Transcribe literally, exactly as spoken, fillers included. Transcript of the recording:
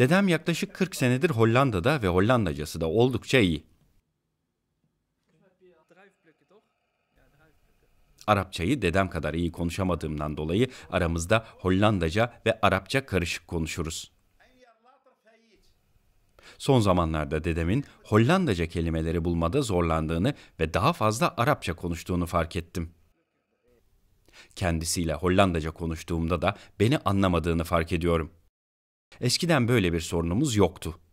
Dedem yaklaşık kırk senedir Hollanda'da ve Hollandacası da oldukça iyi. Arapçayı dedem kadar iyi konuşamadığımdan dolayı aramızda Hollandaca ve Arapça karışık konuşuruz. Son zamanlarda dedemin Hollandaca kelimeleri bulmada zorlandığını ve daha fazla Arapça konuştuğunu fark ettim. Kendisiyle Hollandaca konuştuğumda da beni anlamadığını fark ediyorum. Eskiden böyle bir sorunumuz yoktu.